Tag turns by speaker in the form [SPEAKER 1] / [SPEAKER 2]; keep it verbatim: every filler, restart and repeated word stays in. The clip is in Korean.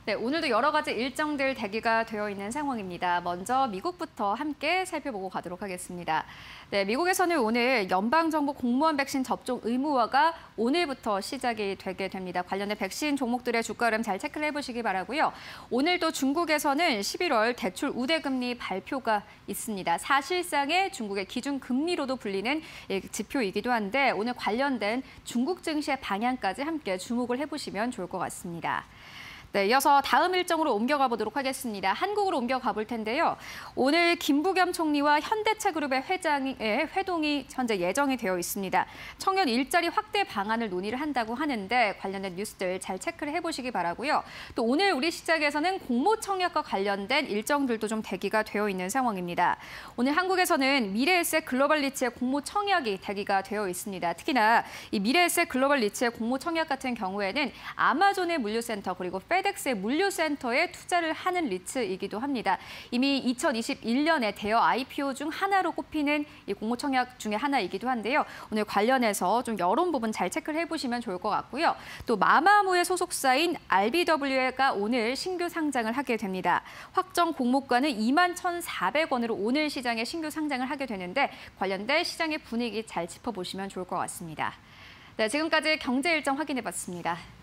[SPEAKER 1] 네, 오늘도 여러 가지 일정들 대기가 되어 있는 상황입니다. 먼저 미국부터 함께 살펴보고 가도록 하겠습니다. 네, 미국에서는 오늘 연방정부 공무원 백신 접종 의무화가 오늘부터 시작이 되게 됩니다. 관련된 백신 종목들의 주가 흐름 잘 체크를 해보시기 바라고요. 오늘 또 중국에서는 십일월 대출 우대금리 발표가 있습니다. 사실상의 중국의 기준금리로도 불리는 지표이기도 한데 오늘 관련된 중국 증시의 방향까지 함께 주목을 해보시면 좋을 것 같습니다. 네, 이어서 다음 일정으로 옮겨가 보도록 하겠습니다. 한국으로 옮겨가 볼 텐데요. 오늘 김부겸 총리와 현대차그룹의 회장이, 예, 회동이 현재 예정이 되어 있습니다. 청년 일자리 확대 방안을 논의를 한다고 하는데 관련된 뉴스들 잘 체크를 해보시기 바라고요. 또 오늘 우리 시장에서는 공모청약과 관련된 일정들도 좀 대기가 되어 있는 상황입니다. 오늘 한국에서는 미래에셋 글로벌 리츠의 공모청약이 대기가 되어 있습니다. 특히나 이 미래에셋 글로벌 리츠의 공모청약 같은 경우에는 아마존의 물류센터 그리고 페덱스의 물류센터에 투자를 하는 리츠이기도 합니다. 이미 이천이십일 년에 대여 아이피오 중 하나로 꼽히는 이 공모청약 중에 하나이기도 한데요. 오늘 관련해서 좀 여론 부분 잘 체크를 해보시면 좋을 것 같고요. 또 마마무의 소속사인 알비더블유가 오늘 신규 상장을 하게 됩니다. 확정 공모가는 이만 천사백 원으로 오늘 시장에 신규 상장을 하게 되는데 관련된 시장의 분위기 잘 짚어보시면 좋을 것 같습니다. 네, 지금까지 경제 일정 확인해봤습니다.